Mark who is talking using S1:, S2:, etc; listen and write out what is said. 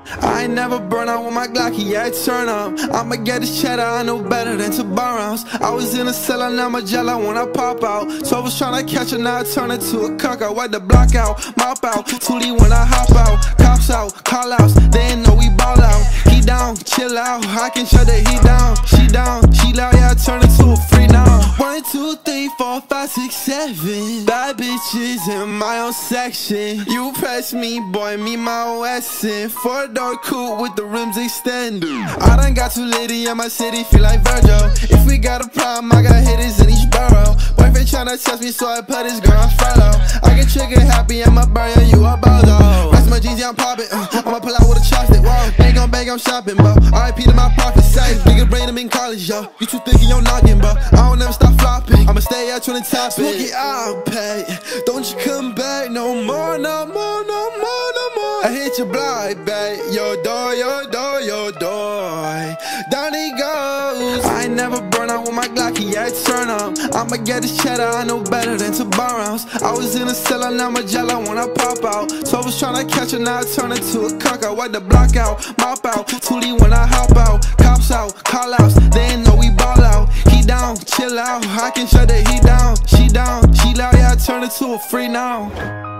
S1: I ain't never burn out with my Glocky, yeah, I turn up. I'ma get this cheddar, I know better than to burn rounds. I was in a cellar, now my jello when I pop out. So I was tryna catch her, now I turn it to a cuck. I wipe the block out, mop out, Tootie when I hop out. Cops out, call outs, they ain't know we ball out. He down, chill out, I can shut the heat down. She loud, yeah, I turn it to a free now. 1, 2, 3, 4, 5, 6, 7 bad bitches in my own section. You press me, boy, me my OSN. 4-door coupe with the rims extended. I done got too litty in my city, feel like Virgil. If we got a problem, I got hitters in each borough. Boyfriend tryna test me, so I put his girl on follow. I get trigger happy, I'ma burn you a bozo. Rest my jeans, yeah, I'm poppin', I'ma pull out with a chopstick, whoa. Bang, I'm shopping, bro. RIP to my profit, say. Nigga brain them in college, yo. You too thick in your noggin, bro. I don't never stop flopping. I'ma stay out trying to top it. Smoke it, I'll pay. Don't you come back no more, no more, no more, no more. I hit your block, babe. Your door, your door, your door. Down he goes. I ain't never burn out with my Glocky, yeah, I turn up. I'ma get this cheddar, I know better than to burn rounds. I was in a cellar, now my jello when I pop out. So I was tryna catch her, now I turn it to a cuck. I wipe the block out, mop out, Tootie when I hop out. Cops out, call outs, they ain't know we ball out. He down, chill out, I can shut the heat down. She loud, yeah, I turn it to a free now.